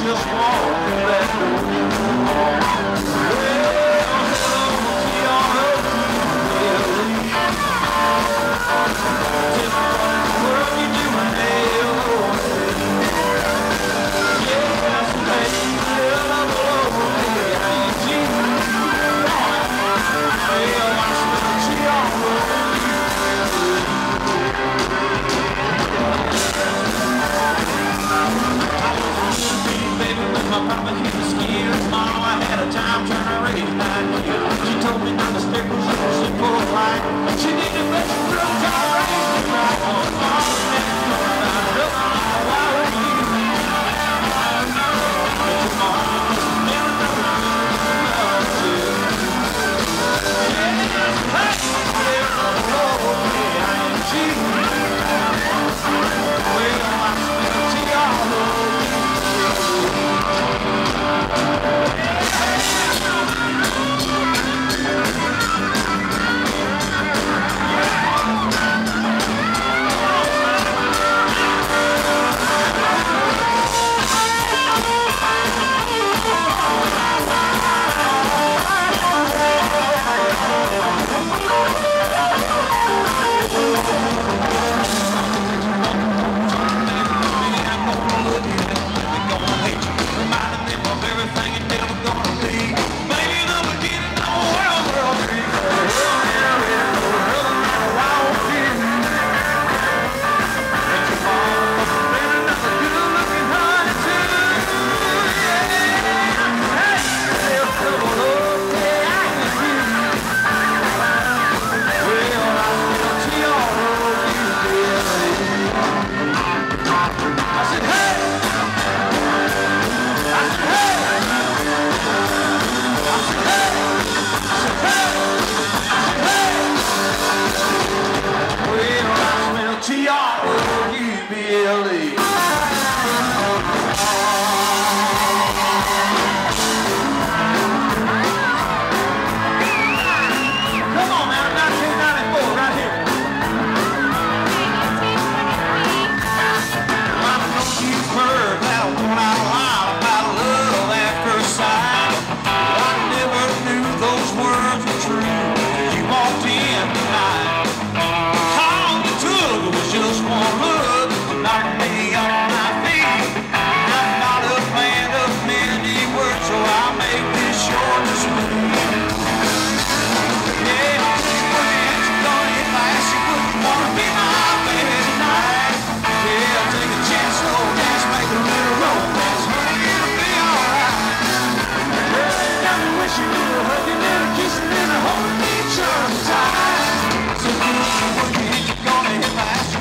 just walk through that door. Well, hello, Tiana, Billy. Just what in the world you doing, yes, baby, hello, A-I-N-G. Well, I smell Tiana. My papa hit the skiers, Mom, I had a time trying to raise 9 years. She told me not to stick with you, she pulled right. She did the best she could, trying to raise me right. Oh, Mom, that's coming out, look, why would you? But your mom was never love you. Yeah, hey, A-I-N-G. Well, I smell Tiana. T-R-O-U-B-L-E. Come on, man, 1994, right here. I know you've heard that one out loud about love at first sight. I never knew those words were true. You walked in tonight. Just one look, knocked me off my feet. I'm not a fan of many words, so I'll make this short and sweet. Yeah, when you're gonna hit my ass, you wouldn't wanna be my baby tonight. Yeah, take a chance, slow dance, make a little romance, honey, it'll be alright. Well, you got me wishing you were hugging and kissing and holding each other tight. So good, when you hit, you're gonna hit my ass.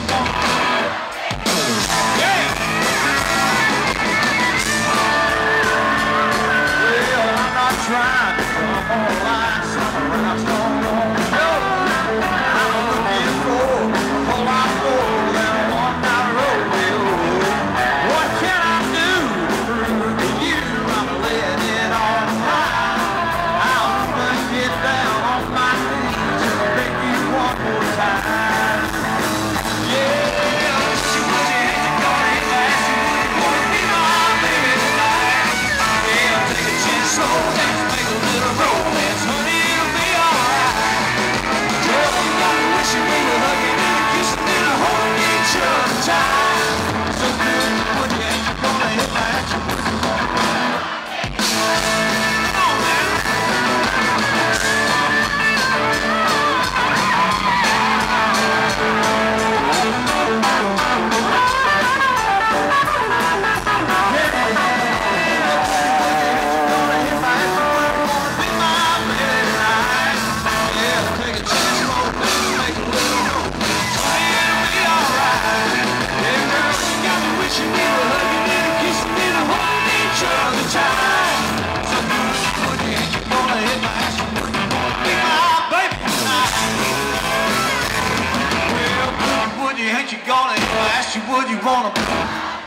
Trying to come on like some rocks don't know. I'm looking for a whole lot more than a one-night rodeo. What can I do to prove to you I'm letting it all high? I'll even get down on my knees and beg you one more time. Yeah, she was ain't gonna hit my ass, you wouldn't wanna be my baby tonight. Yeah, take a chance, slow down. Romance, honey, it'll be alright. Girl, you got me wishing we were hugging and kissing and holding each other tight. So good, would you ain't gonna hit my action? Come on, man. Would you wanna